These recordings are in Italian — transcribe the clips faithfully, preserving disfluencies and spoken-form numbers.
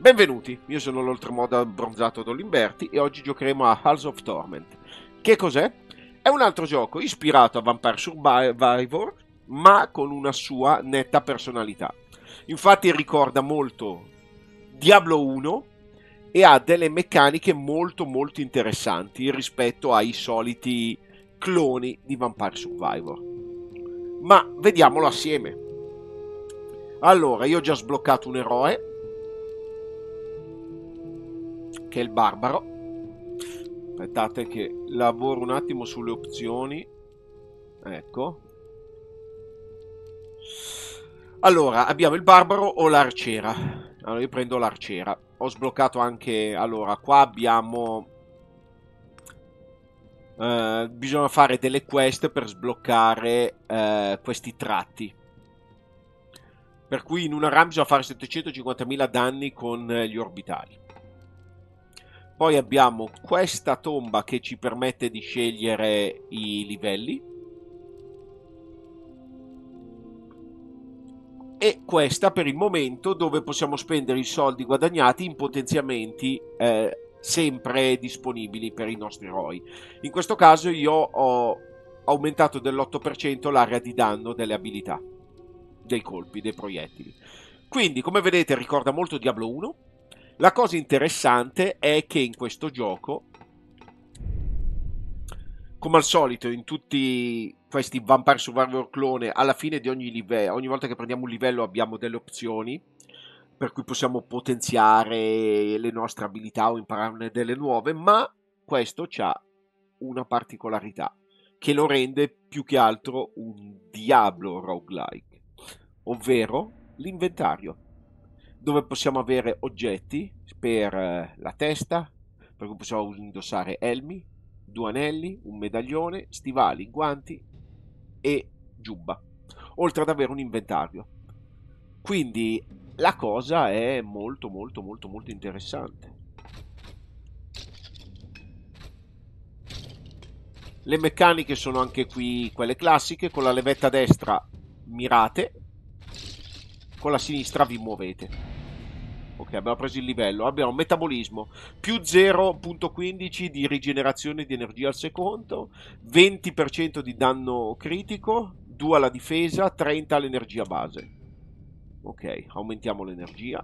Benvenuti, io sono l'oltremodo abbronzato Dolimberti e oggi giocheremo a Halls of Torment. Che cos'è? È un altro gioco ispirato a Vampire Survivor, ma con una sua netta personalità. Infatti ricorda molto Diablo uno e ha delle meccaniche molto molto interessanti rispetto ai soliti cloni di Vampire Survivor. Ma vediamolo assieme. Allora, io ho già sbloccato un eroe, che è il barbaro. Aspettate che lavoro un attimo sulle opzioni. Ecco. Allora, abbiamo il barbaro o l'arciera. Allora, io prendo l'arciera. Ho sbloccato anche... Allora, qua abbiamo... Eh, bisogna fare delle quest per sbloccare eh, questi tratti. Per cui in una run bisogna fare settecentocinquantamila danni con gli orbitali. Poi abbiamo questa tomba che ci permette di scegliere i livelli. E questa per il momento dove possiamo spendere i soldi guadagnati in potenziamenti eh, sempre disponibili per i nostri eroi. In questo caso io ho aumentato dell'otto per cento l'area di danno delle abilità, dei colpi, dei proiettili. Quindi, come vedete, ricorda molto Diablo uno. La cosa interessante è che in questo gioco, come al solito in tutti questi Vampire Survivor clone, alla fine di ogni livello, ogni volta che prendiamo un livello abbiamo delle opzioni per cui possiamo potenziare le nostre abilità o impararne delle nuove, ma questo ha una particolarità che lo rende più che altro un Diablo roguelike, ovvero l'inventario, dove possiamo avere oggetti per eh, la testa, per cui possiamo indossare elmi, due anelli, un medaglione, stivali, guanti e giubba, oltre ad avere un inventario. Quindi la cosa è molto molto molto molto interessante. Le meccaniche sono anche qui quelle classiche, con la levetta destra mirate, con la sinistra vi muovete. Ok, abbiamo preso il livello. Abbiamo metabolismo più zero virgola quindici di rigenerazione di energia al secondo, venti per cento di danno critico, due alla difesa, trenta all'energia base. Ok, aumentiamo l'energia.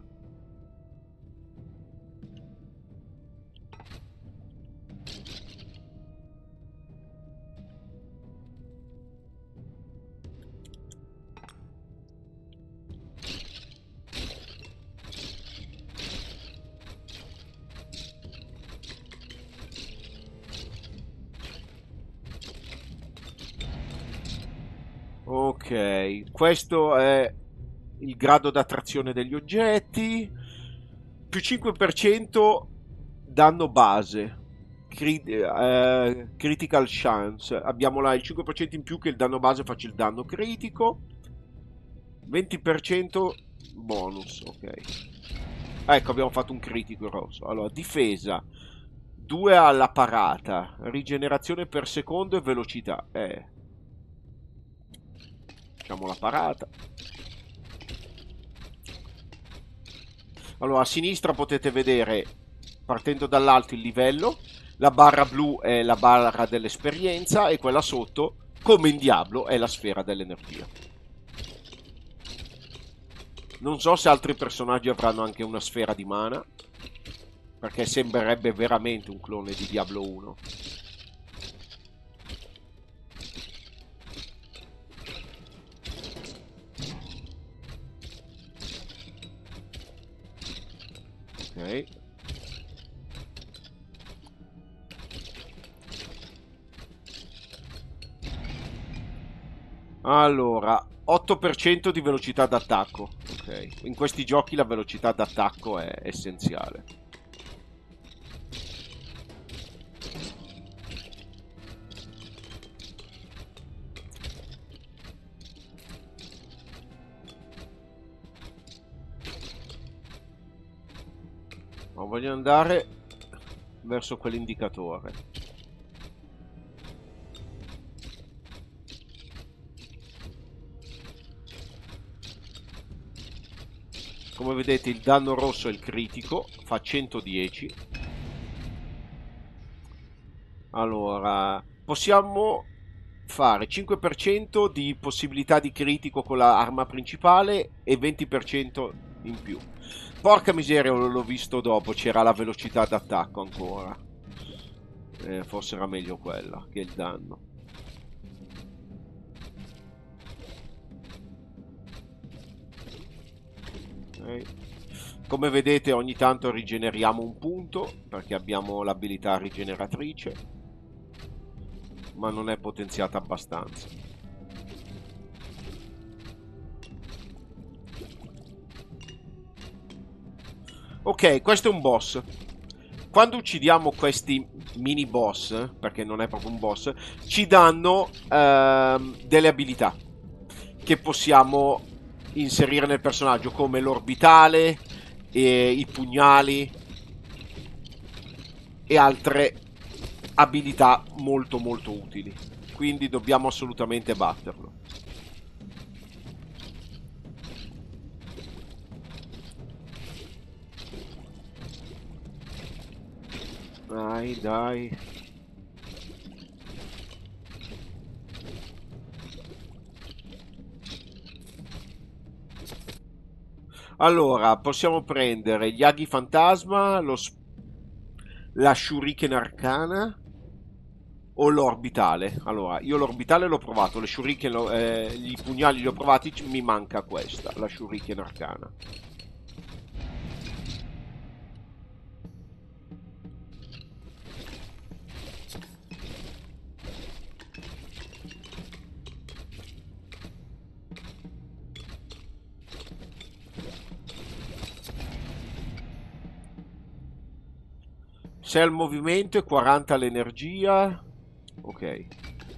Ok, questo è il grado d'attrazione degli oggetti, più cinque per cento danno base, Cri- eh, critical chance, abbiamo là il cinque per cento in più che il danno base faccia il danno critico, venti per cento bonus, ok. Ecco, abbiamo fatto un critico rosso. Allora, difesa, due alla parata, rigenerazione per secondo e velocità, eh... Facciamo la parata. Allora, a sinistra potete vedere, partendo dall'alto, il livello. La barra blu è la barra dell'esperienza e quella sotto, come in Diablo, è la sfera dell'energia. Non so se altri personaggi avranno anche una sfera di mana, perché sembrerebbe veramente un clone di Diablo uno. Ok. Allora, otto per cento di velocità d'attacco. Ok. In questi giochi la velocità d'attacco è essenziale. Ma voglio andare verso quell'indicatore. Come vedete il danno rosso è il critico, fa centodieci. Allora, possiamo fare cinque per cento di possibilità di critico con l'arma principale e venti per cento in più. Porca miseria, l'ho visto dopo, c'era la velocità d'attacco ancora. Eh, forse era meglio quella che il danno. Okay. Come vedete ogni tanto rigeneriamo un punto perché abbiamo l'abilità rigeneratrice, ma non è potenziata abbastanza. Ok, questo è un boss. Quando uccidiamo questi mini boss, perché non è proprio un boss, ci danno ehm, delle abilità che possiamo inserire nel personaggio, come l'orbitale, e i pugnali e altre abilità molto molto utili. Quindi dobbiamo assolutamente batterlo. Dai, dai. Allora, possiamo prendere gli aghi fantasma, lo sp- la shuriken arcana o l'orbitale. Allora, io l'orbitale l'ho provato, le shuriken, lo- eh, i pugnali li ho provati, c- mi manca questa, la shuriken arcana. sei al movimento e quaranta l'energia. Ok.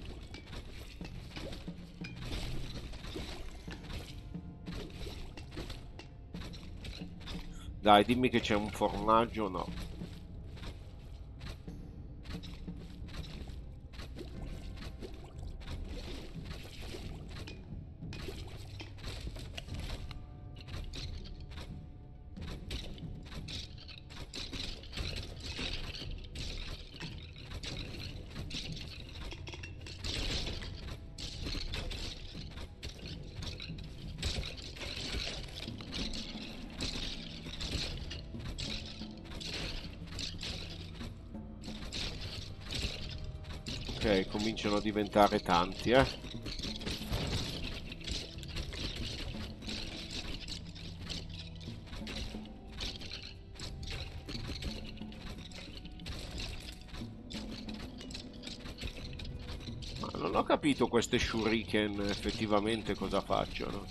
Dai, dimmi che c'è un formaggio, no. Ok, cominciano a diventare tanti, eh. Ma non ho capito queste shuriken effettivamente cosa facciano.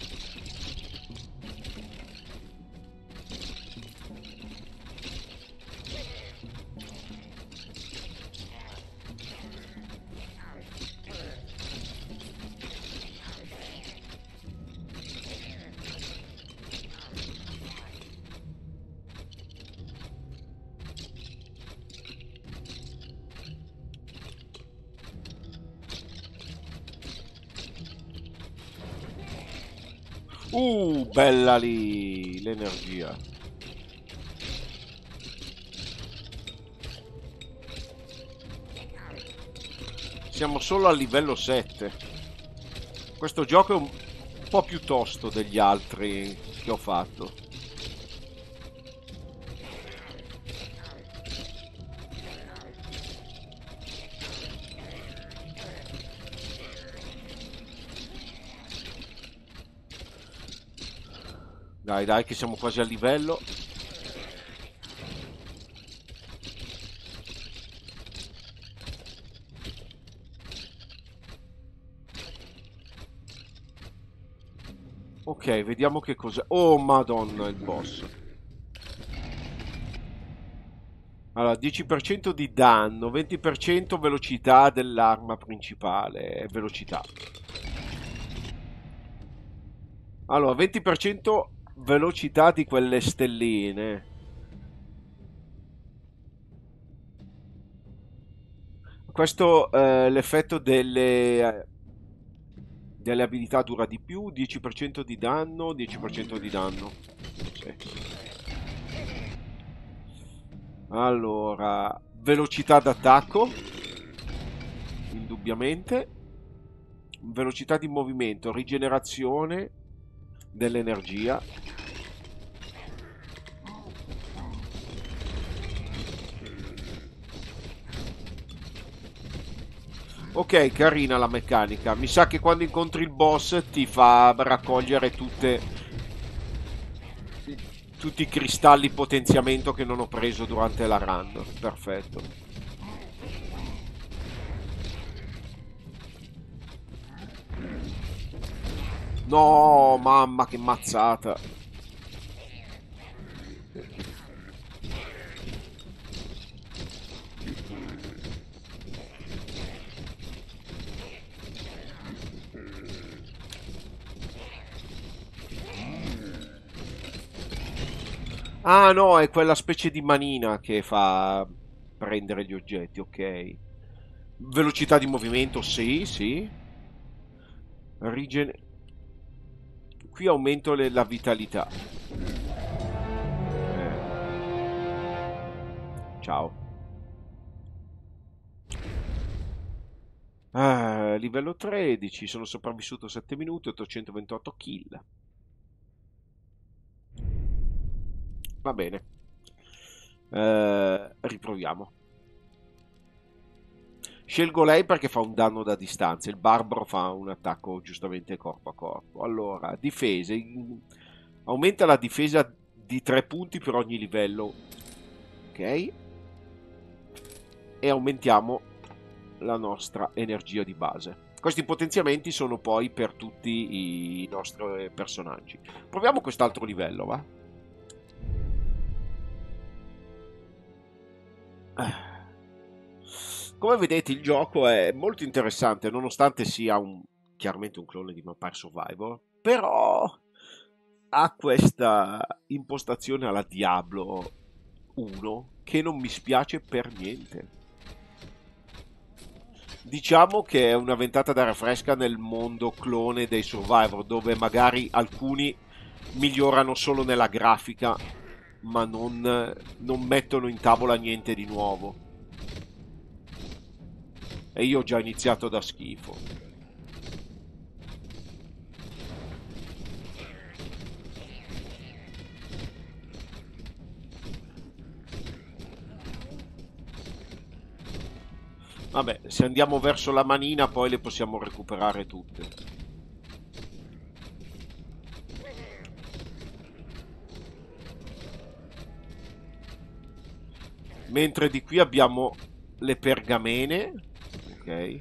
Uh, bella lì, l'energia. Siamo solo al livello sette. Questo gioco è un po' più tosto degli altri che ho fatto. Dai, dai, che siamo quasi al livello. Ok, vediamo che cos'è. Oh, madonna, il boss. Allora, dieci per cento di danno, venti per cento velocità dell'arma principale. Velocità. Allora, venti per cento velocità di quelle stelline. Questo, eh, l'effetto delle, eh, delle abilità dura di più, dieci per cento di danno, dieci per cento di danno. Sì. Allora, velocità d'attacco, indubbiamente. Velocità di movimento, rigenerazione dell'energia. Ok, carina la meccanica. Mi sa che quando incontri il boss ti fa raccogliere tutte, tutti i cristalli potenziamento che non ho preso durante la run. Perfetto. No, mamma, che mazzata. Ah no, è quella specie di manina che fa prendere gli oggetti, ok. Velocità di movimento, sì, sì. Rigen... Qui aumento le- la vitalità. Eh, ciao. Ah, livello tredici, sono sopravvissuto sette minuti, ottocentoventotto kill. Va bene. Eh, riproviamo. Scelgo lei perché fa un danno da distanza. Il barbaro fa un attacco giustamente corpo a corpo. Allora, difese. in- Aumenta la difesa di tre punti per ogni livello. Ok. E aumentiamo la nostra energia di base. Questi potenziamenti sono poi per tutti i nostri personaggi. Proviamo quest'altro livello, va? Come vedete il gioco è molto interessante, nonostante sia un, chiaramente un clone di Vampire Survivor, però ha questa impostazione alla Diablo uno che non mi spiace per niente. Diciamo che è una ventata d'aria fresca nel mondo clone dei Survivor, dove magari alcuni migliorano solo nella grafica, ma non, non mettono in tavola niente di nuovo. E io ho già iniziato da schifo. Vabbè, se andiamo verso la manina poi le possiamo recuperare tutte. Mentre di qui abbiamo le pergamene. Ok.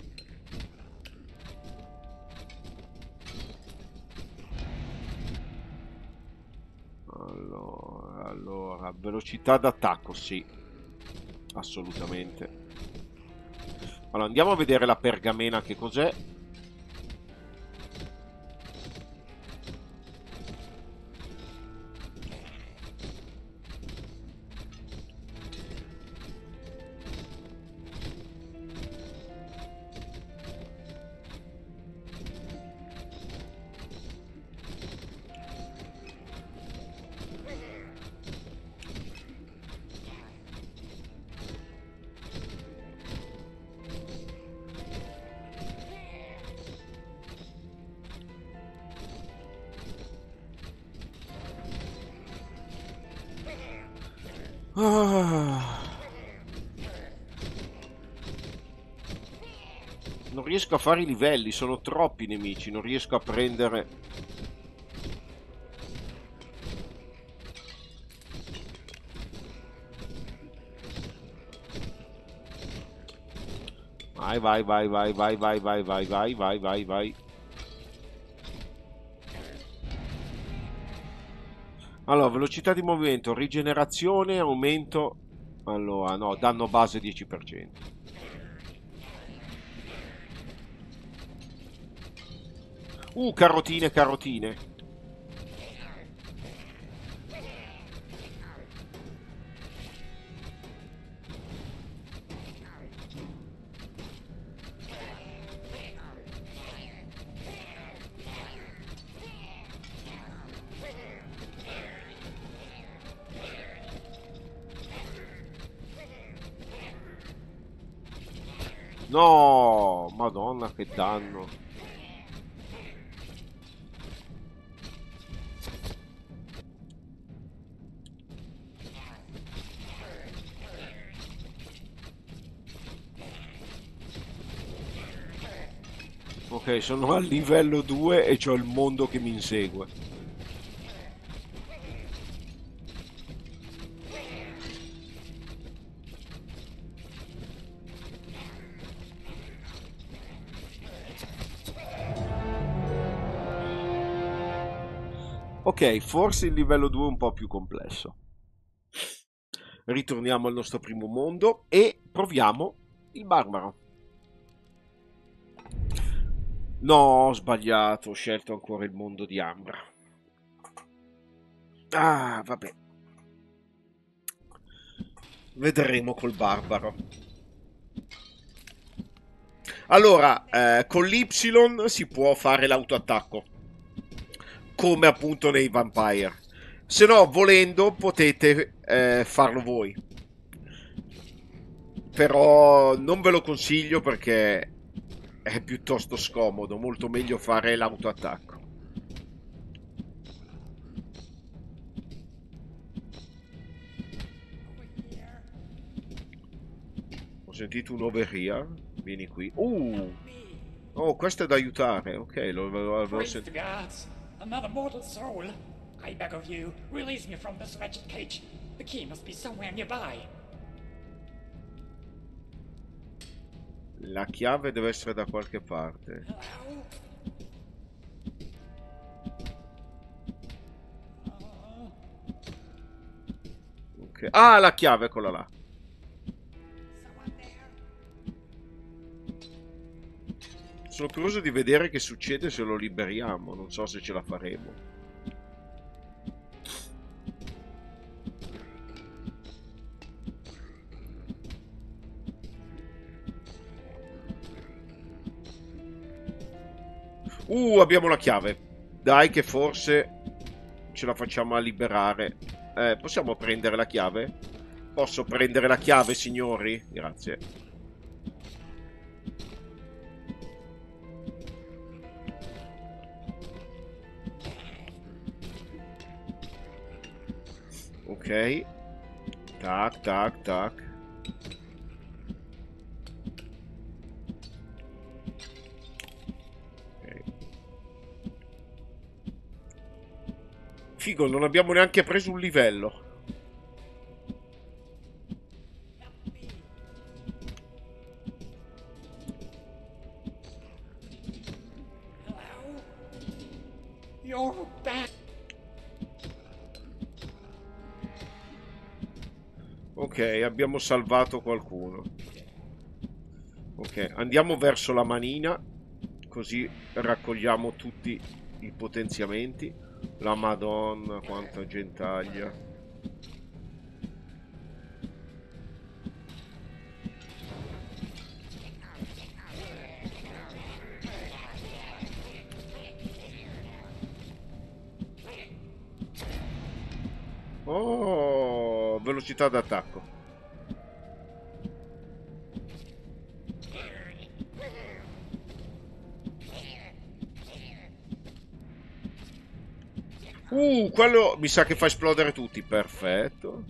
Allora, allora, velocità d'attacco, sì, assolutamente. Allora, andiamo a vedere la pergamena che cos'è. Ah, non riesco a fare i livelli, sono troppi nemici, non riesco a prendere... Vai, vai, vai, vai, vai, vai, vai, vai, vai, vai, vai, vai. Allora, velocità di movimento, rigenerazione, aumento... Allora, no, danno base dieci per cento. Uh, carotine, carotine. No, Madonna, che danno. Ok, sono al livello due e c'ho il mondo che mi insegue. Ok, forse il livello due è un po' più complesso. Ritorniamo al nostro primo mondo e proviamo il barbaro. No, ho sbagliato, ho scelto ancora il mondo di Ambra. Ah, vabbè. Vedremo col barbaro. Allora, eh, con l'Y si può fare l'autoattacco, come appunto nei Vampire. Se no, volendo, potete eh, farlo voi. Però non ve lo consiglio perché è piuttosto scomodo, molto meglio fare l'autoattacco. Ho sentito un over here, vieni qui. Uh! Oh, questo è da aiutare, ok, lo avevo, avevo Praise the sentito. gods! Another mortal soul! I beg of you, release me from this wretched cage. The key must be somewhere nearby. La chiave deve essere da qualche parte. Hello? Ok. Ah, la chiave, eccola là. Someone there? Sono curioso di vedere che succede se lo liberiamo. Non so se ce la faremo. Uh, abbiamo la chiave. Dai che forse ce la facciamo a liberare. Eh, possiamo prendere la chiave? Posso prendere la chiave, signori? Grazie. Ok. Tac, tac, tac. Ok. Figo, non abbiamo neanche preso un livello. Hello? You're back! Ok, abbiamo salvato qualcuno. Ok, andiamo verso la manina, così raccogliamo tutti i potenziamenti. La Madonna, quanta gentaglia. Oh, velocità d'attacco. Uh, quello mi sa che fa esplodere tutti. Perfetto.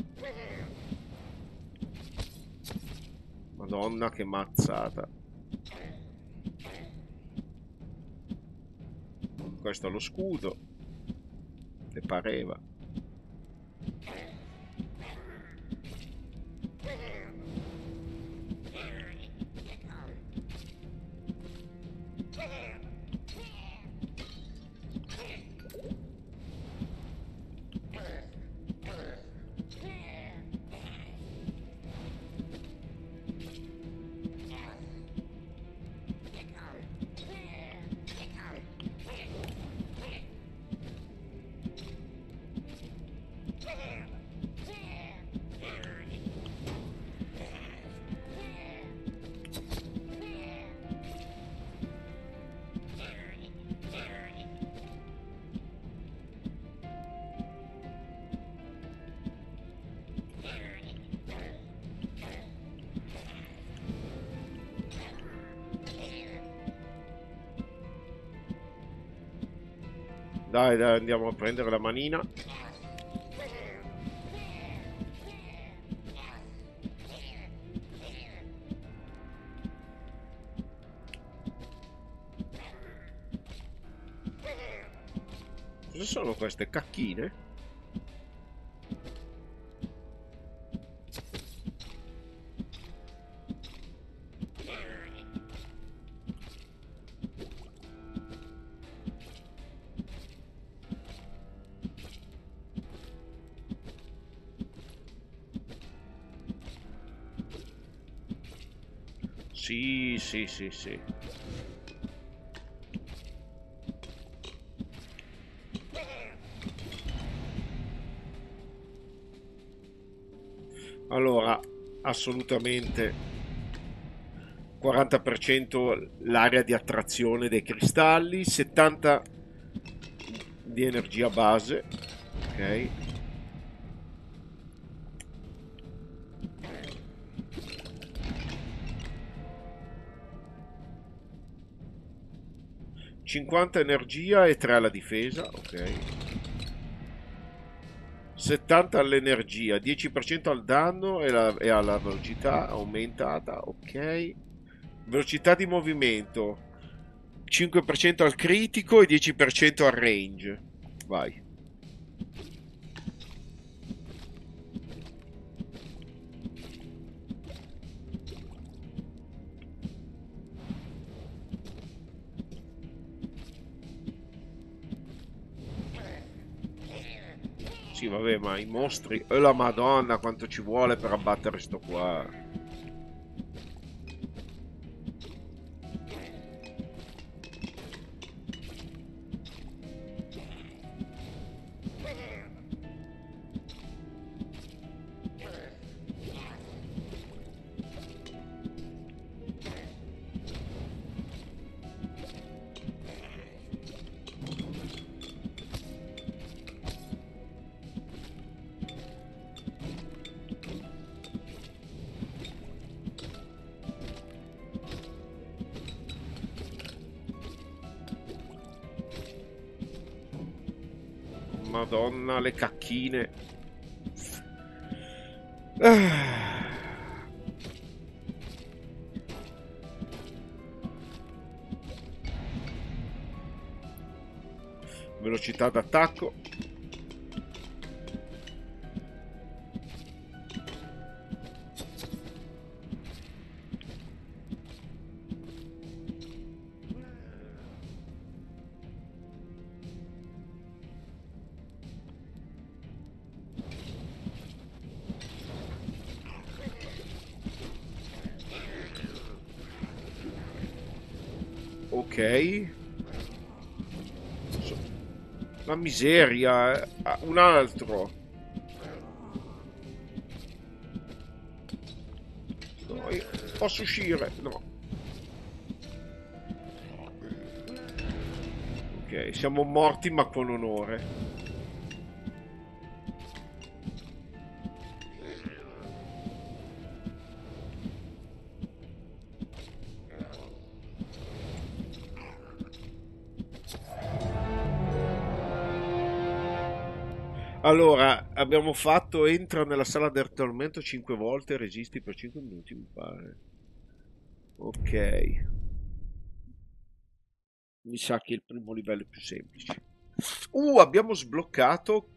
Madonna, che mazzata. Questo è lo scudo. Che pareva. Dai, dai, andiamo a prendere la manina. Cosa sono queste cacchine? Sì, sì, sì, sì. Allora, assolutamente quaranta per cento l'area di attrazione dei cristalli, settanta di energia base, ok? cinquanta energia e tre alla difesa, ok. settanta all'energia, dieci per cento al danno e, la, e alla velocità aumentata, ok. Velocità di movimento, cinque per cento al critico e dieci per cento al range. Vai. Sì, vabbè, ma i mostri... E la madonna, quanto ci vuole per abbattere sto qua. Madonna, le cacchine. Ah. Velocità d'attacco. Ok. La miseria. eh. Ah, un altro. No, io posso uscire. No. Ok, siamo morti ma con onore. Allora, abbiamo fatto entra nella sala del tormento cinque volte e resisti per cinque minuti, mi pare. Ok. Mi sa che il primo livello è più semplice. Uh, abbiamo sbloccato.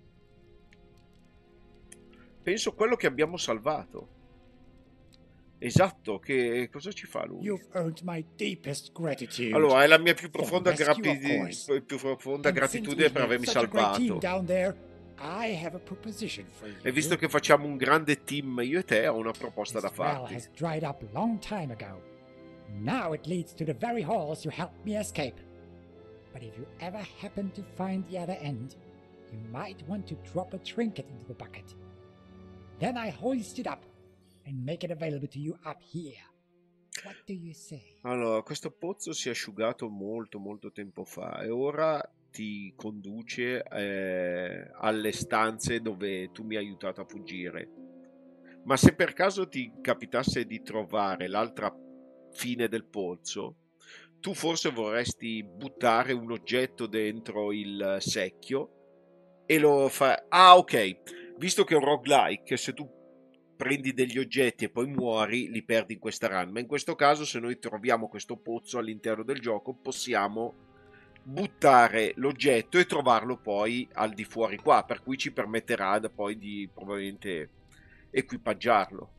Penso quello che abbiamo salvato. Esatto, che cosa ci fa lui? You've earned my deepest gratitude. Allora, è la mia più For the profonda, rescue, of grapi- course. più profonda And since gratitudine we per have avermi such a great team salvato. down there, I have a proposition for you. E visto che facciamo un grande team io e te, ho una proposta da This well farti. has dried up long time ago. Now it leads to the very halls you helped me escape. But if you ever happen to find the other end, you might want to drop a trinket into the bucket. Then I hoist it up and make it available to you up here. What do you say? Allora, questo pozzo si è asciugato molto molto tempo fa e ora ti conduce eh, alle stanze dove tu mi hai aiutato a fuggire. Ma se per caso ti capitasse di trovare l'altra fine del pozzo, tu forse vorresti buttare un oggetto dentro il secchio e lo fa... Ah, ok. Visto che è un roguelike, se tu prendi degli oggetti e poi muori, li perdi in questa run. Ma in questo caso, se noi troviamo questo pozzo all'interno del gioco, possiamo buttare l'oggetto e trovarlo poi al di fuori qua, per cui ci permetterà da poi di probabilmente equipaggiarlo.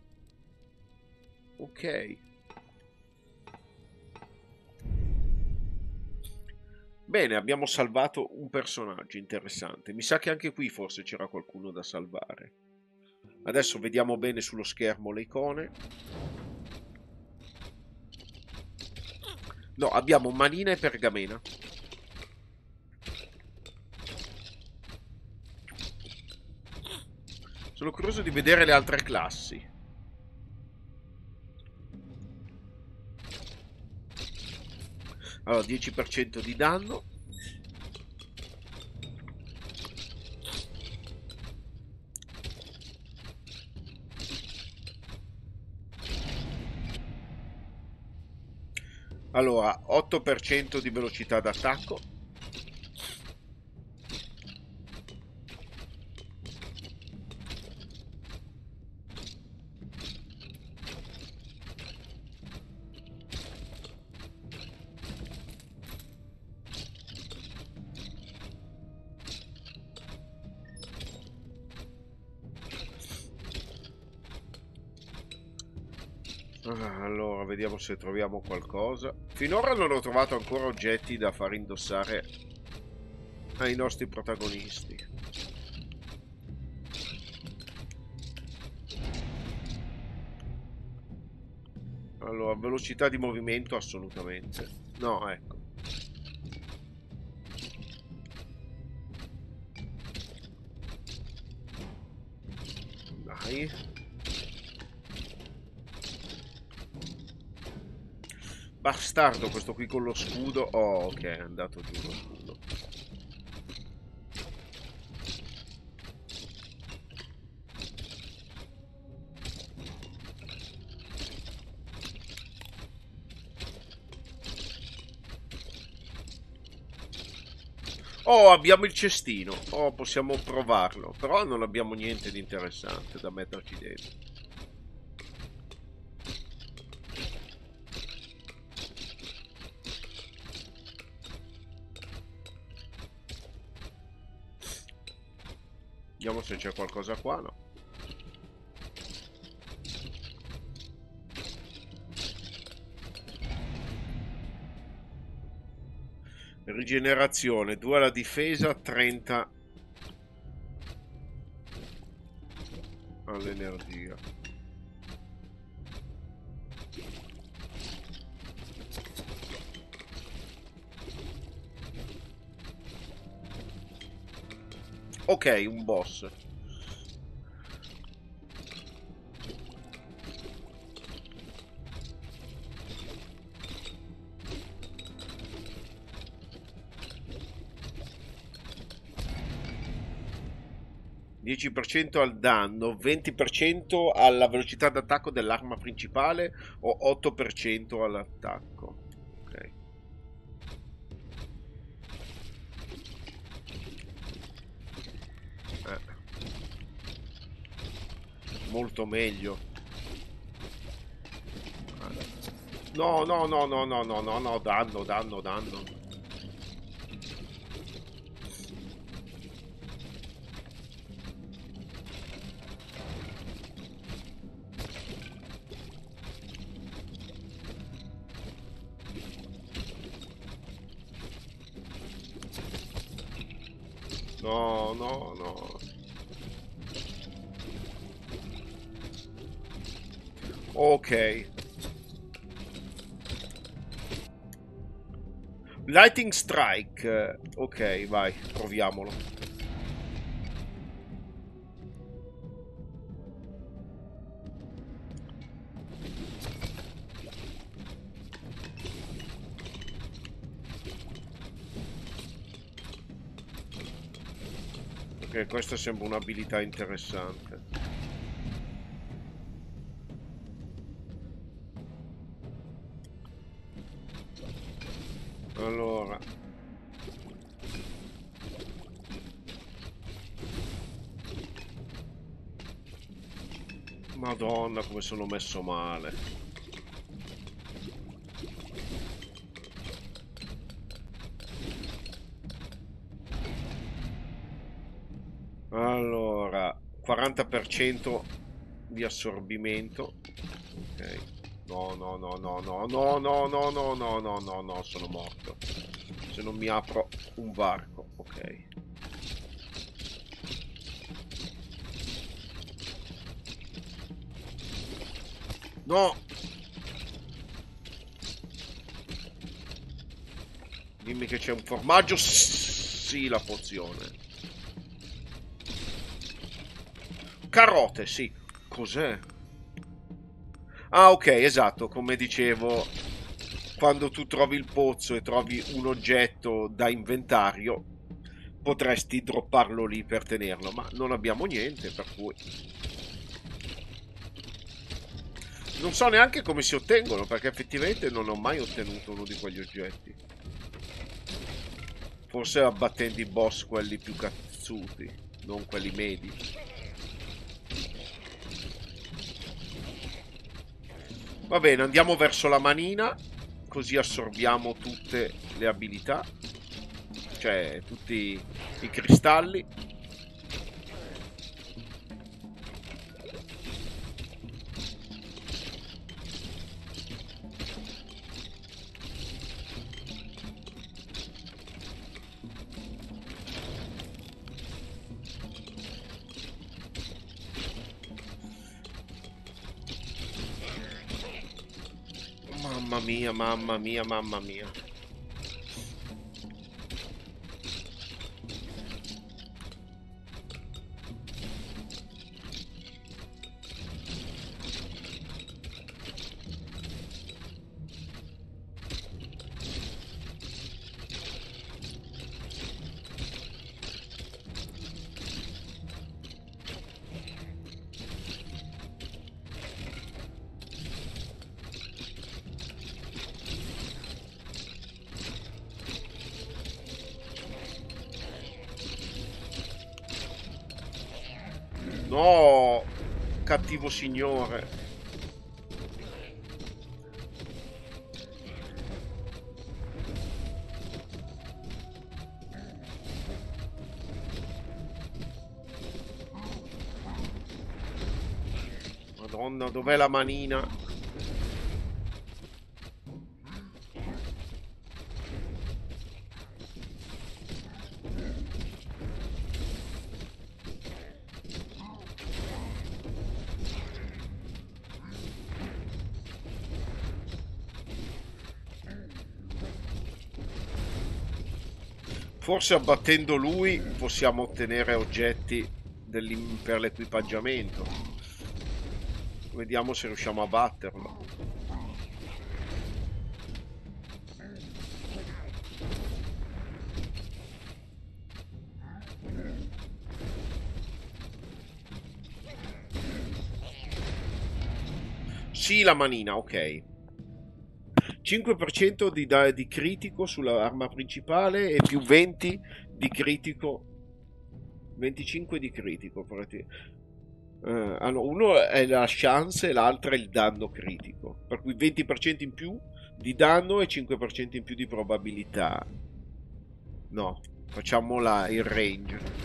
Ok. Bene, abbiamo salvato un personaggio interessante. Mi sa che anche qui forse c'era qualcuno da salvare. Adesso vediamo bene sullo schermo le icone. No, abbiamo Manina e Pergamena. Sono curioso di vedere le altre classi. Allora, dieci per cento di danno. Allora, otto per cento di velocità d'attacco. Allora, vediamo se troviamo qualcosa. Finora non ho trovato ancora oggetti da far indossare ai nostri protagonisti. Allora, velocità di movimento assolutamente. No, ecco. Dai. Bastardo questo qui con lo scudo. Oh, ok, è andato giù lo scudo. Oh, abbiamo il cestino. Oh, possiamo provarlo. Però non abbiamo niente di interessante da metterci dentro. Vediamo se c'è qualcosa qua, no. Rigenerazione, due alla difesa, trenta all'energia. Ok, un boss. dieci per cento al danno, venti per cento alla velocità d'attacco dell'arma principale o otto per cento all'attacco. Ok. Eh. Molto meglio. No, no, no, no, no, no, no, no, danno, danno, danno. No, no, no. Ok. Lightning Strike. Ok, vai, proviamolo. Ok, questa sembra un'abilità interessante. Allora, Madonna, come sono messo male. Allora, quaranta per cento di assorbimento. Ok. No, no, no, no, no, no, no, no, no, no, no, no, no, sono morto. Se non mi apro un varco, ok. No! Dimmi che c'è un formaggio. Sì, la pozione. Carote, sì. Cos'è? Ah, ok, esatto, come dicevo, quando tu trovi il pozzo e trovi un oggetto da inventario, potresti dropparlo lì per tenerlo, ma non abbiamo niente, per cui non so neanche come si ottengono, perché effettivamente non ho mai ottenuto uno di quegli oggetti. Forse abbattendo i boss quelli più cazzuti, non quelli medi. Va bene, andiamo verso la manina, così assorbiamo tutte le abilità, cioè tutti i cristalli. Mamma mia, mamma mia, mamma mia. No, cattivo signore. Madonna, dov'è la manina? Forse abbattendo lui possiamo ottenere oggetti per l'equipaggiamento. Vediamo se riusciamo a batterlo. Sì, la manina, ok. cinque per cento di, da, di critico sull'arma principale e più venti di critico, venticinque di critico. Uh, allora, uno è la chance e l'altro è il danno critico, per cui venti per cento in più di danno e cinque per cento in più di probabilità. No, facciamo la, il range.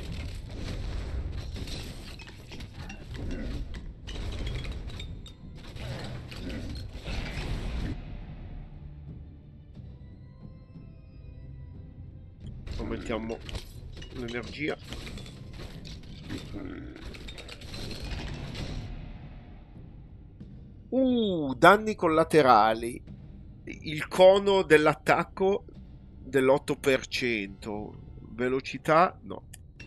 Aumentiamo l'energia. Uh, danni collaterali. Il cono dell'attacco dell'otto per cento. Velocità, no.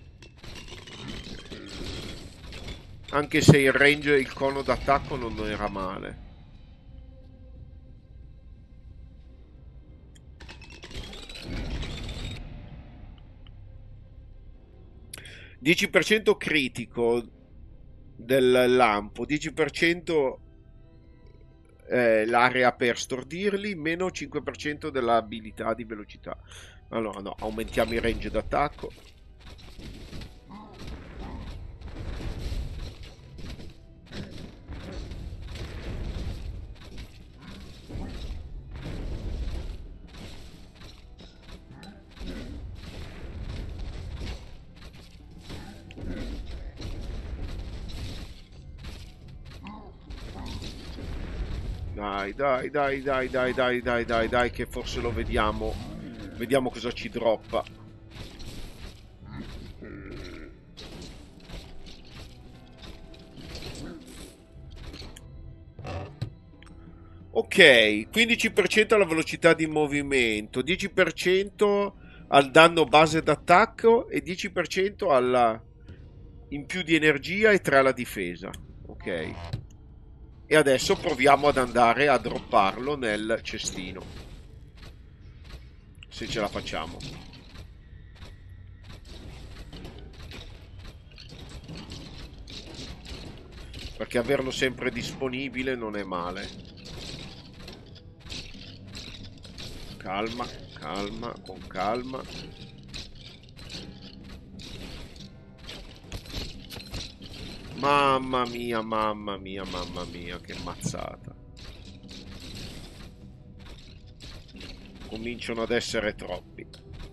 Anche se il range, il cono d'attacco non era male. dieci per cento critico del lampo, dieci per cento eh, l'area per stordirli, meno cinque per cento dell'abilità di velocità. Allora no, aumentiamo il range d'attacco. Dai, dai, dai, dai, dai, dai, dai, dai, dai, che forse lo vediamo. Vediamo cosa ci droppa. Ok, quindici per cento alla velocità di movimento, dieci per cento al danno base d'attacco e dieci per cento alla in più di energia e tre alla difesa. Ok. E adesso proviamo ad andare a dropparlo nel cestino. Se ce la facciamo. Perché averlo sempre disponibile non è male. Calma, calma, con calma. Mamma mia, mamma mia, mamma mia, che mazzata. Cominciano ad essere troppi.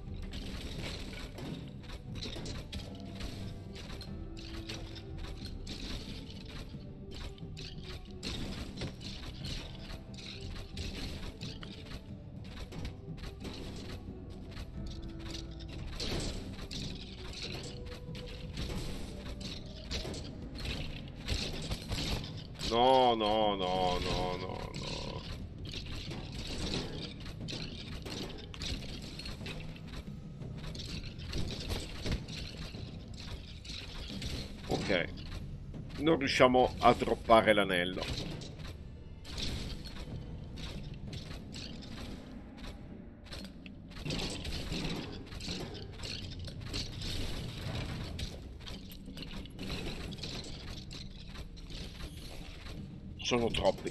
No, no, no, no, no, no. Ok. Non riusciamo a droppare l'anello. Sono troppi.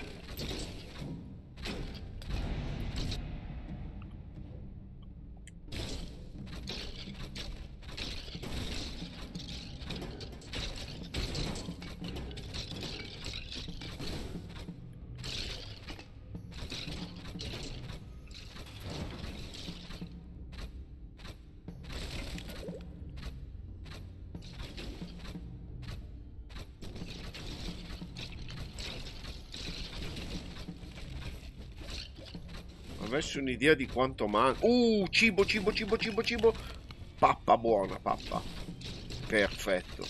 Avessi un'idea di quanto manca. Uh, cibo, cibo, cibo, cibo, cibo. Pappa buona, pappa. Perfetto.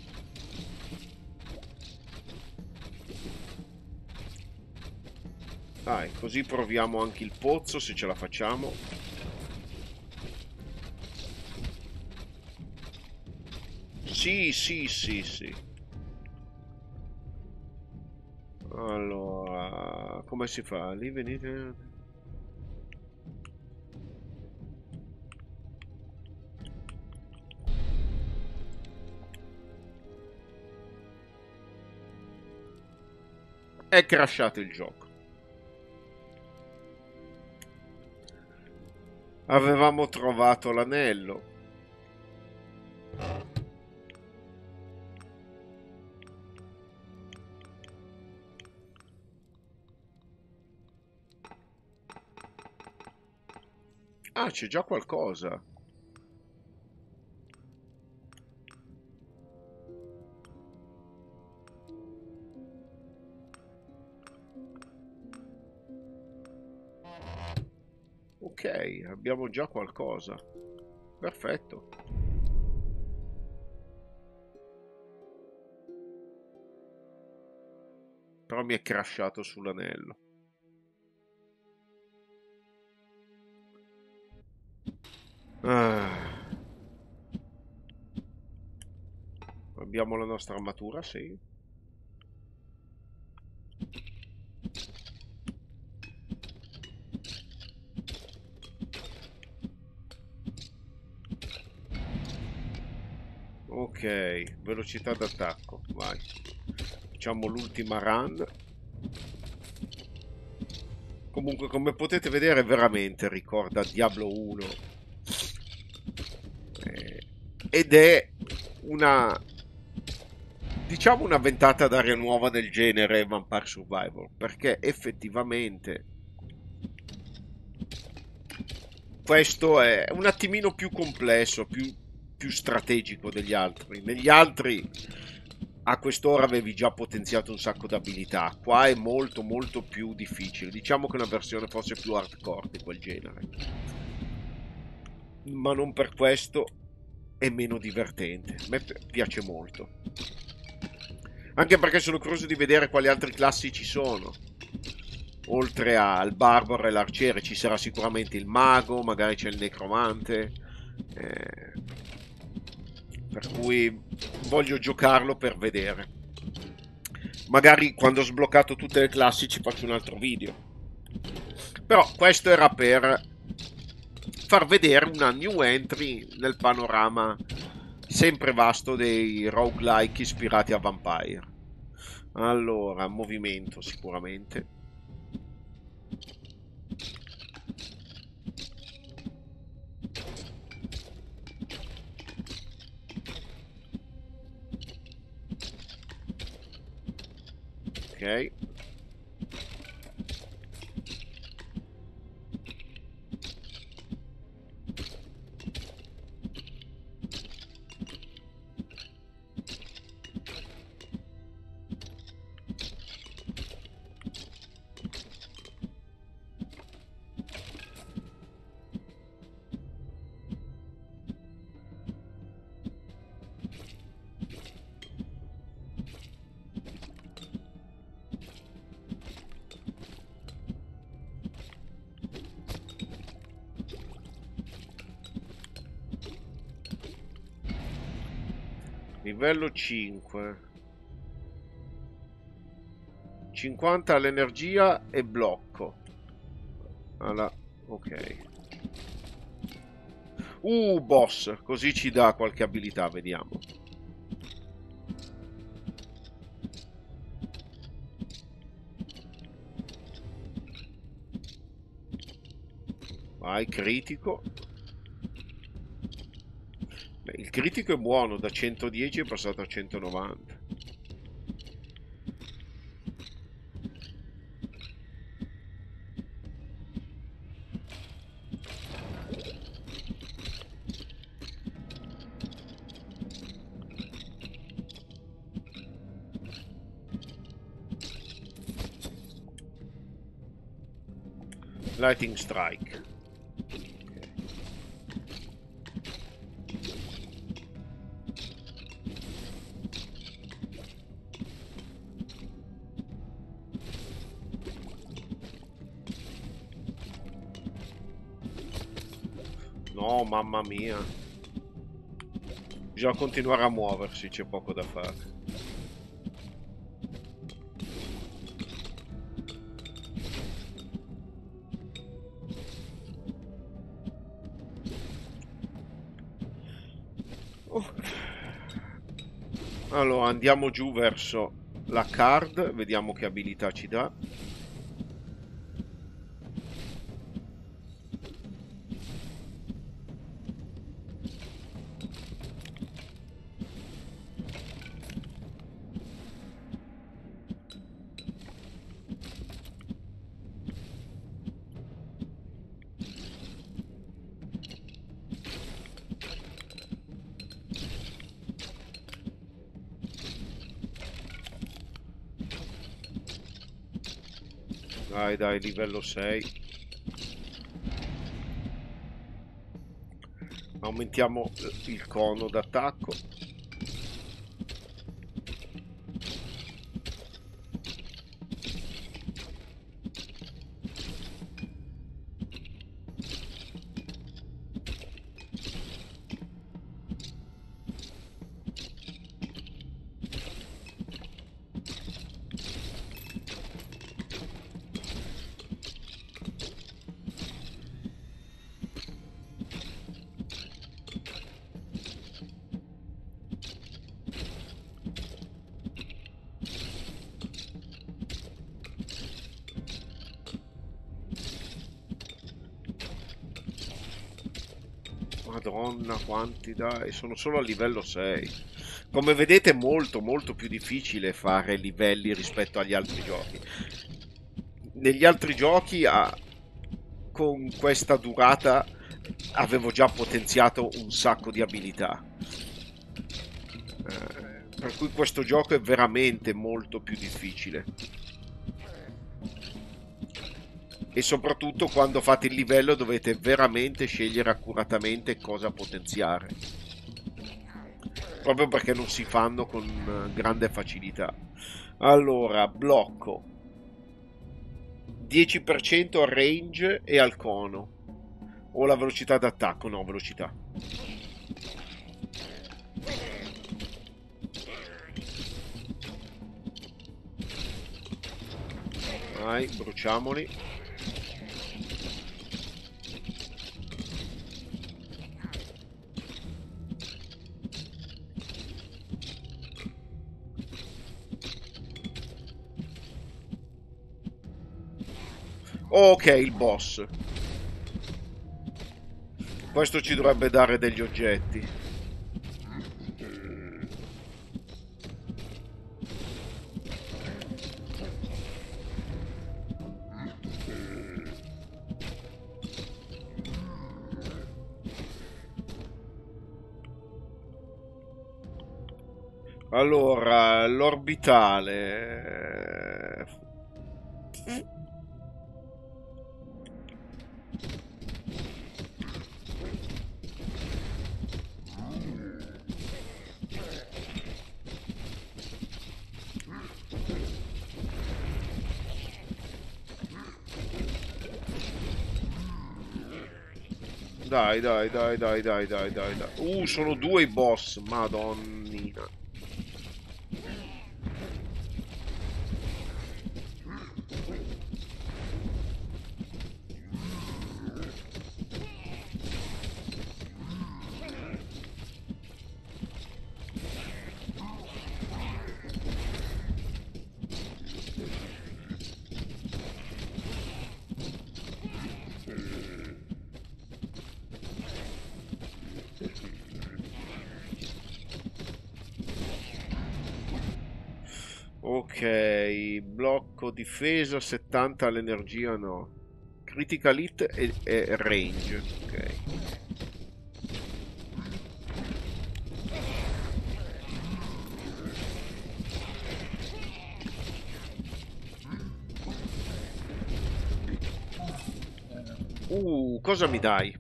Dai, così proviamo anche il pozzo se ce la facciamo. Sì, sì, sì, sì. Allora, come si fa? Lì venite... È crashato il gioco. Avevamo trovato l'anello. Ah, c'è già qualcosa. Ok, abbiamo già qualcosa. Perfetto. Però mi è crashato sull'anello. Ah. Abbiamo la nostra armatura, sì. Ok, velocità d'attacco, vai. Facciamo l'ultima run. Comunque, come potete vedere, veramente ricorda Diablo uno. Eh, ed è una, diciamo, una ventata d'aria nuova del genere Vampire Survivor, perché effettivamente questo è un attimino più complesso, più, più strategico degli altri. Negli altri a quest'ora avevi già potenziato un sacco di abilità, qua è molto molto più difficile. Diciamo che è una versione forse più hardcore di quel genere, ma non per questo è meno divertente. A me piace molto, anche perché sono curioso di vedere quali altre classi ci sono. Oltre al barbaro e l'arciere ci sarà sicuramente il mago, magari c'è il necromante, eh, per cui voglio giocarlo per vedere. Magari quando ho sbloccato tutte le classi ci faccio un altro video. Però questo era per far vedere una new entry nel panorama sempre vasto dei roguelike ispirati a Vampire. Allora, movimento sicuramente. Ok. Livello cinque. cinquanta all'energia e blocco. Alla... ok. Uh, boss. Così ci dà qualche abilità, vediamo. Vai, critico. Beh, il critico è buono, da centodieci è passato a centonovanta. Lightning Strike. No, mamma mia. Bisogna continuare a muoversi, c'è poco da fare. Oh. Allora, andiamo giù verso la card, vediamo che abilità ci dà. Dai, dai, livello sei. Aumentiamo il cono d'attacco. Madonna, quanti dai, sono solo a livello sei. Come vedete è molto molto più difficile fare livelli rispetto agli altri giochi. Negli altri giochi a- con questa durata avevo già potenziato un sacco di abilità. Eh, per cui questo gioco è veramente molto più difficile. E soprattutto quando fate il livello dovete veramente scegliere accuratamente cosa potenziare, proprio perché non si fanno con eh, grande facilità. Allora, blocco dieci per cento al range e al cono, o la velocità d'attacco. No, velocità. Vai, bruciamoli. Ok, il boss. Questo ci dovrebbe dare degli oggetti. Allora, l'orbitale. Dai, dai, dai, dai, dai, dai, dai, dai. Uh, sono due i boss, madonnina. Ok, blocco difesa settanta all'energia no. Critical hit e, e range. Ok. Uh, cosa mi dai?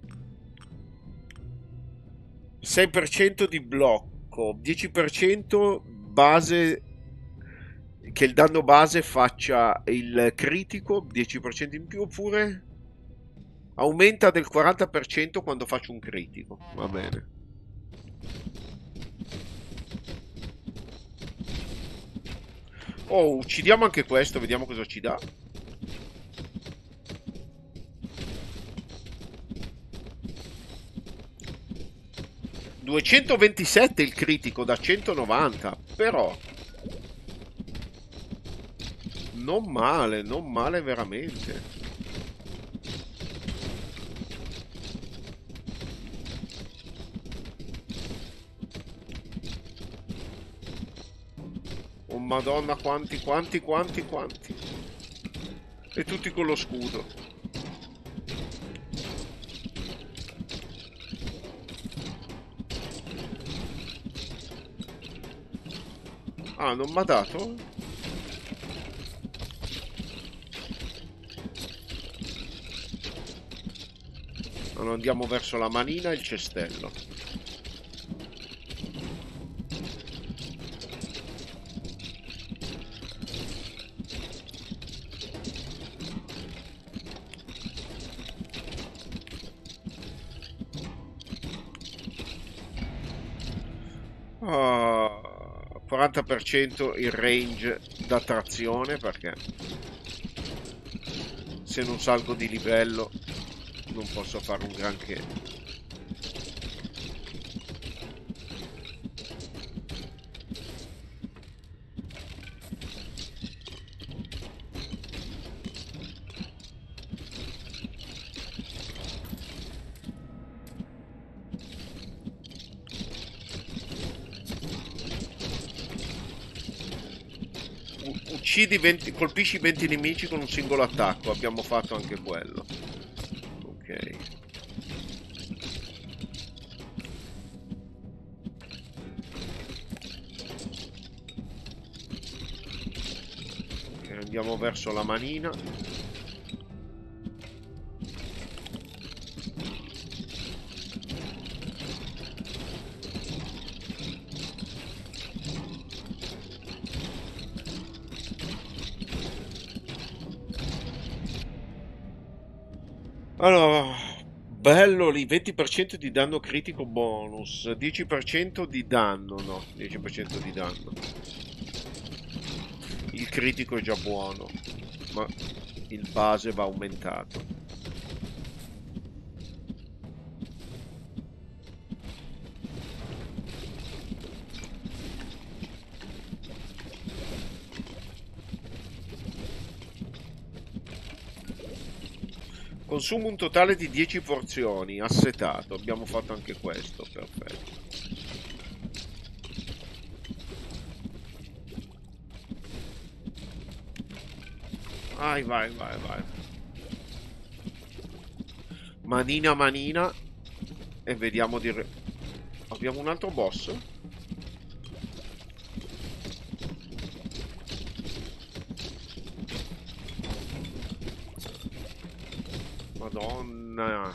sei per cento di blocco, dieci per cento base, che il danno base faccia il critico, dieci per cento in più, oppure aumenta del quaranta per cento quando faccio un critico. Va bene. Oh, uccidiamo anche questo, vediamo cosa ci dà. duecentoventisette il critico da centonovanta, però non male, non male veramente. Oh madonna, quanti, quanti, quanti, quanti. E tutti con lo scudo. Ah, non mi ha dato? Allora andiamo verso la manina e il cestello. Ah, quaranta per cento il range da trazione, perché se non salgo di livello non posso fare un granché. Uccidi venti, colpisci venti nemici con un singolo attacco. Abbiamo fatto anche quello. Ok. Ok, andiamo verso la manina. Allora, bello lì, venti per cento di danno critico bonus, dieci per cento di danno, no, dieci per cento di danno. Il critico è già buono, ma il base va aumentato. Consumo un totale di dieci porzioni, assetato. Abbiamo fatto anche questo, perfetto. Vai, vai, vai, vai. Manina manina. E vediamo di... Re... Abbiamo un altro boss? Madonna.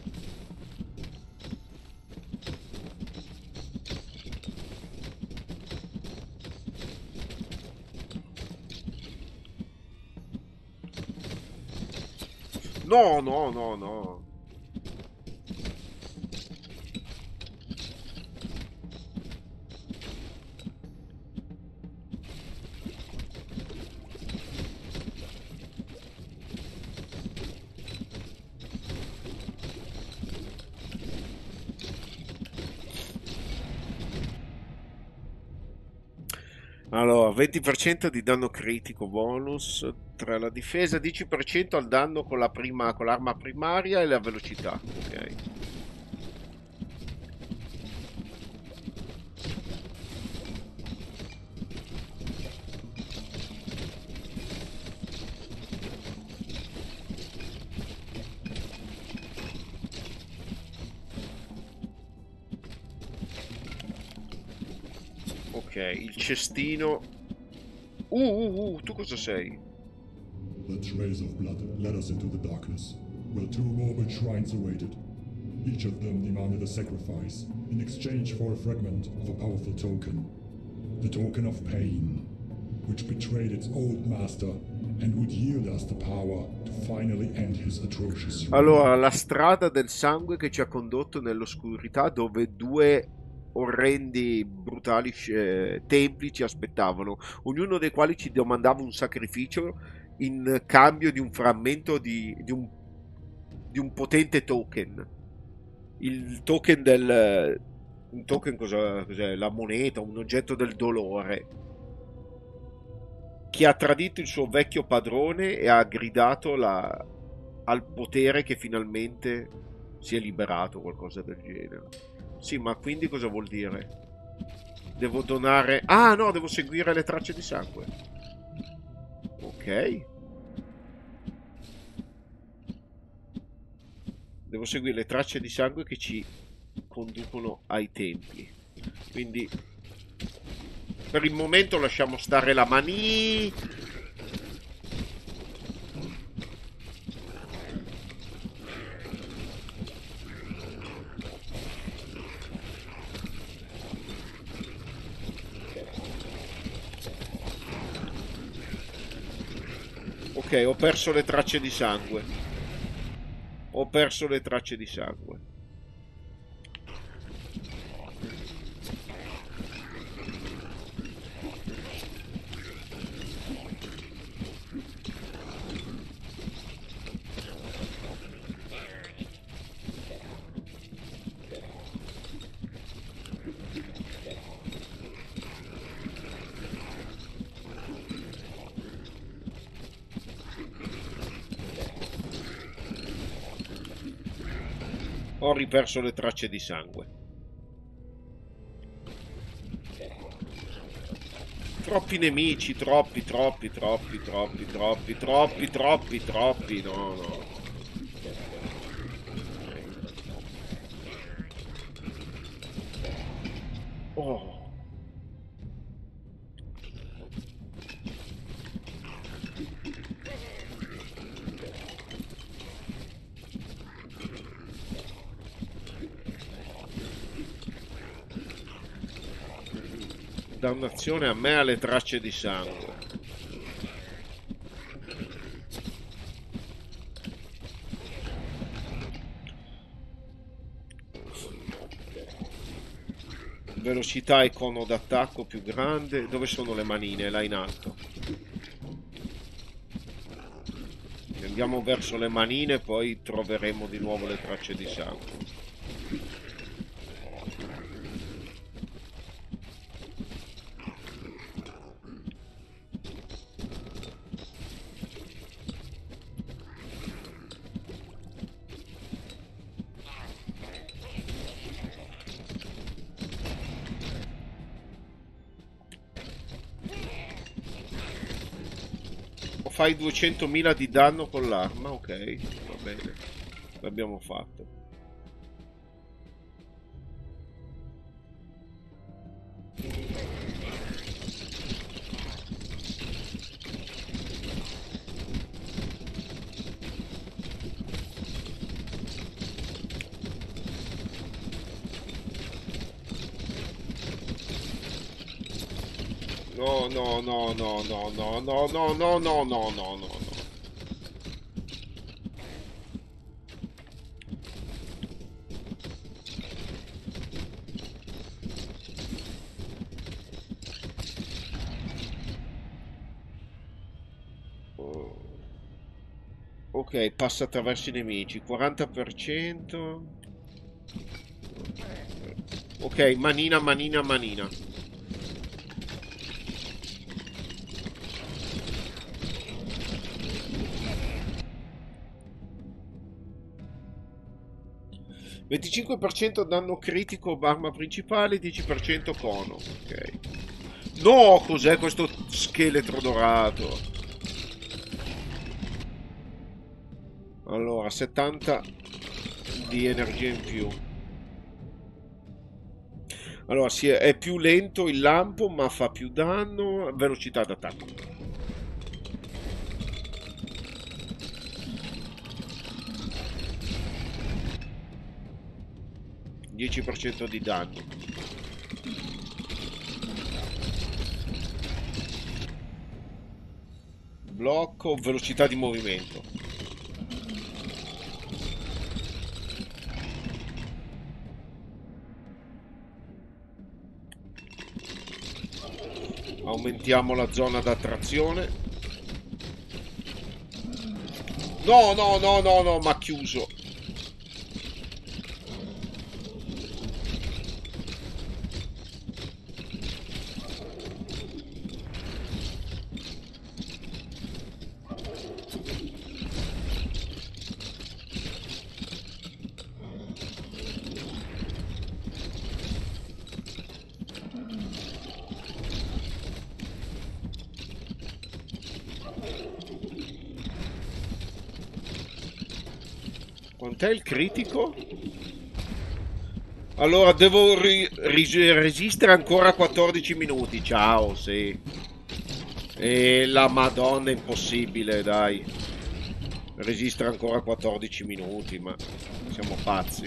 No, no, no, no. Allora, venti per cento di danno critico bonus tra la difesa, dieci per cento al danno con la prima, con l'arma primaria e la velocità. Ok. Ok, il cestino. Uh, uh, uh, tu cosa sei? The trails of blood led us into the darkness, where two morbid shrines awaited. Each of them demanded a sacrifice in exchange for a fragment of a powerful token. The token of pain, which betrayed its old master and would yield us the power to finally end his atrocious reign. Allora, la strada del sangue che ci ha condotto nell'oscurità, dove due orrendi, brutali eh, templi ci aspettavano, ognuno dei quali ci domandava un sacrificio in cambio di un frammento di, di, un, di un potente token. Il token del... Un token cosa, cos'è? La moneta, un oggetto del dolore, che ha tradito il suo vecchio padrone e ha gridato la, al potere che finalmente si è liberato, qualcosa del genere. Sì, ma quindi cosa vuol dire? Devo donare... Ah, no, devo seguire le tracce di sangue. Ok. Devo seguire le tracce di sangue che ci conducono ai templi. Quindi... Per il momento lasciamo stare la mani. Ok, ho perso le tracce di sangue. Ho perso le tracce di sangue. Ho riperso le tracce di sangue. troppi nemici, troppi, troppi, troppi, troppi, troppi, troppi, troppi, troppi, no, no. Oh. Dannazione a me alle tracce di sangue. Velocità e cono d'attacco più grande. Dove sono le manine? Là in alto. Andiamo verso le manine, poi troveremo di nuovo le tracce di sangue. Fai duecentomila di danno con l'arma, ok, va bene, l'abbiamo fatto. No, no, no, no, no, no, no, no, no, no, no, no, no. Ok, passa attraverso i nemici, quaranta per cento. Ok, manina, manina, manina. venticinque per cento danno critico arma principale, dieci per cento cono. Ok. No, cos'è questo scheletro dorato? Allora, settanta di energia in più. Allora, si è, è più lento il lampo, ma fa più danno. Velocità d'attacco. dieci per cento di danno. Blocco, velocità di movimento. Aumentiamo la zona d'attrazione. No, no, no, no, no, ma chiuso. Quant'è il critico? Allora devo ri ri resistere ancora quattordici minuti. Ciao, sì. E la Madonna è impossibile, dai. Resistere ancora quattordici minuti, ma siamo pazzi.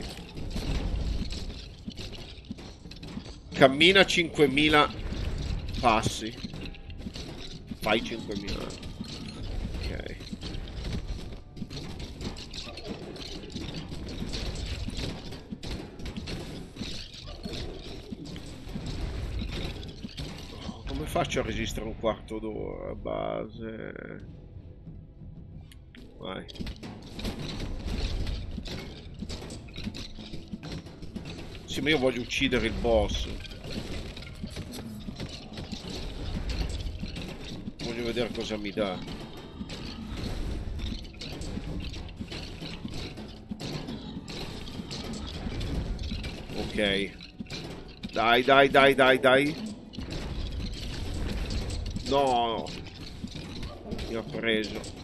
Cammina cinquemila passi. Fai cinquemila. Ok. Come faccio a resistere un quarto d'ora? Base. Vai. Sì, ma io voglio uccidere il boss. Voglio vedere cosa mi dà. Ok. Dai, dai, dai, dai, dai. No, mi ha preso.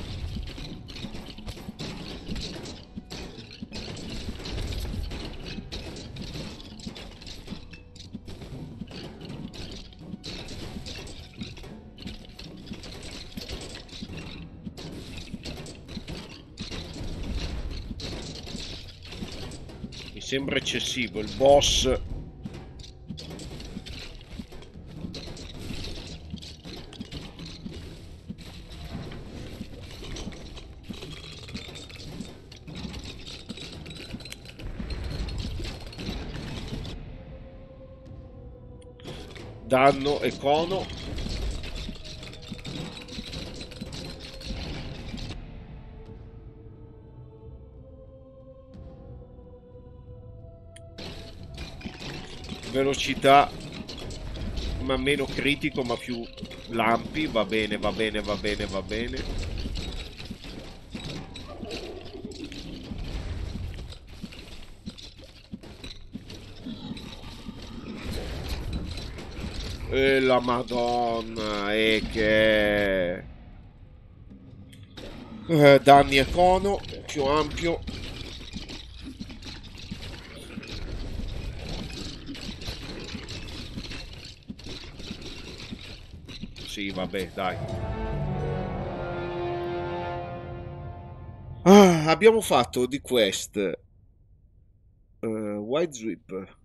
Mi sembra eccessivo il boss. Danno e cono. Velocità, ma meno critico, ma più lampi. Va bene, va bene, va bene, va bene. E la Madonna, e che eh, danni e cono più ampio. Sì, vabbè, dai. Ah, abbiamo fatto di quest uh, White Sweep,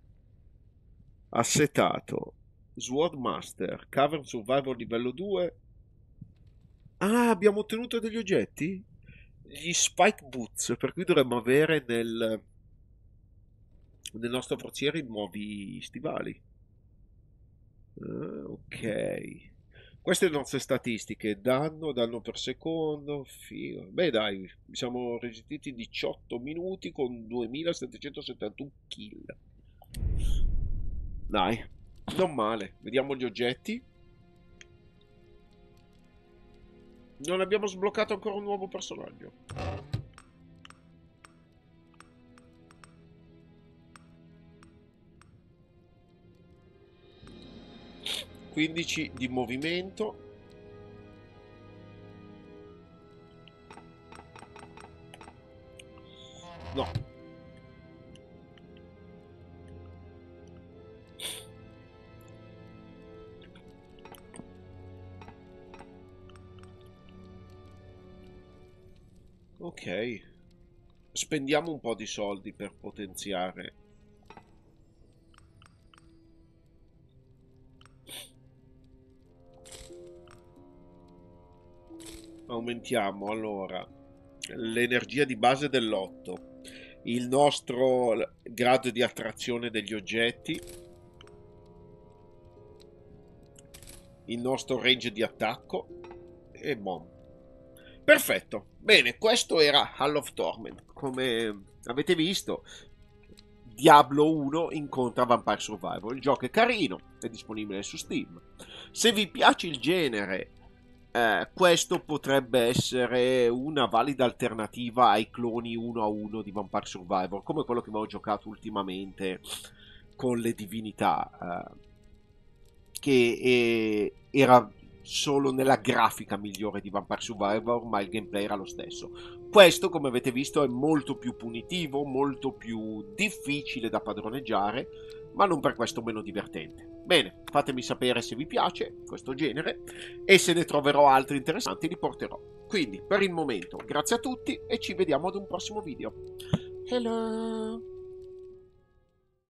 assetato, Sword Master, Cavern Survivor livello due. Ah, abbiamo ottenuto degli oggetti? Gli Spike Boots, per cui dovremmo avere nel, nel nostro forziere i nuovi stivali. Uh, ok. Queste le nostre statistiche: danno, danno per secondo, figo. Beh dai, siamo resistiti diciotto minuti con duemilasettecentosettantuno kill. Dai, non male. Vediamo gli oggetti. Non abbiamo sbloccato ancora un nuovo personaggio. quindici di movimento. No. Ok. Spendiamo un po' di soldi per potenziare. Aumentiamo allora l'energia di base dell'otto, il nostro grado di attrazione degli oggetti, il nostro range di attacco e boom. Perfetto. Bene, questo era Hall of Torment. Come avete visto, Diablo uno incontra Vampire Survivor. Il gioco è carino, è disponibile su Steam. Se vi piace il genere, Eh, questo potrebbe essere una valida alternativa ai cloni uno a uno di Vampire Survivor, come quello che avevo giocato ultimamente con le divinità, eh, che eh, era solo nella grafica migliore di Vampire Survivor, ma il gameplay era lo stesso. Questo, come avete visto, è molto più punitivo, molto più difficile da padroneggiare, ma non per questo meno divertente. Bene, fatemi sapere se vi piace questo genere e se ne troverò altri interessanti li porterò. Quindi, per il momento, grazie a tutti e ci vediamo ad un prossimo video. Hello!